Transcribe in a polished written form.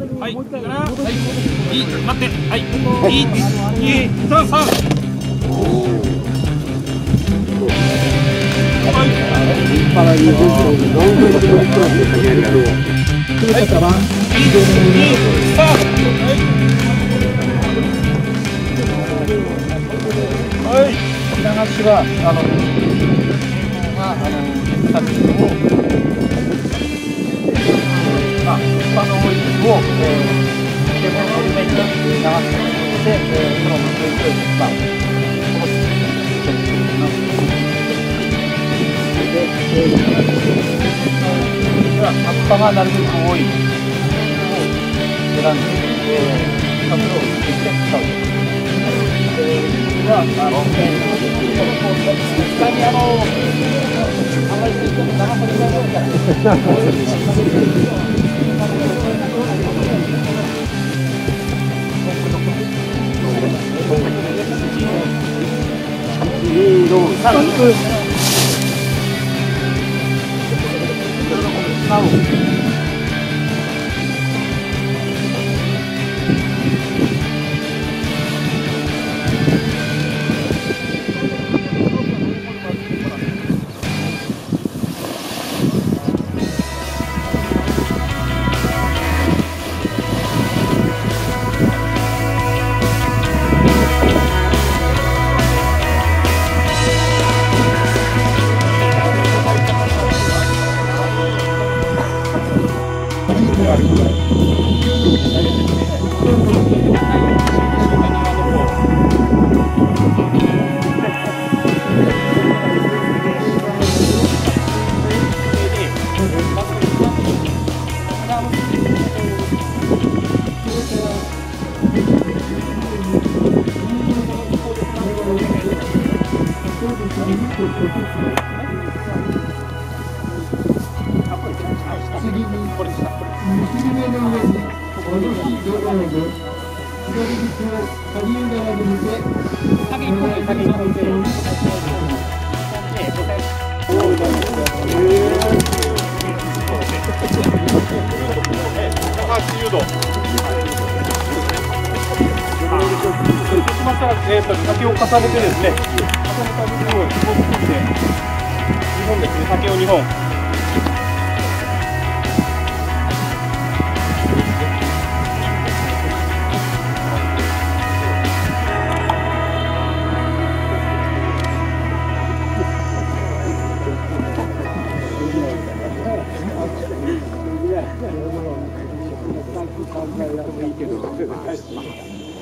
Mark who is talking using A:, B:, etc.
A: はい、いいかな。はい、いい、待って、はい、1、2、3、3。はい。
B: パラリンピックのロングクラスで先やります。来る方は1、2、3。
A: はい。
B: 流しは作品を一般のオイルをレモンオイルメイクで流してその水を葉っぱがなるべく多いを選んでそれをつけて使う。は下にあんまり長さでないから2、6、3。
A: 竹を重ねてですね、重ねた部分を2本作って、2本ですね、竹を2本。いいけど。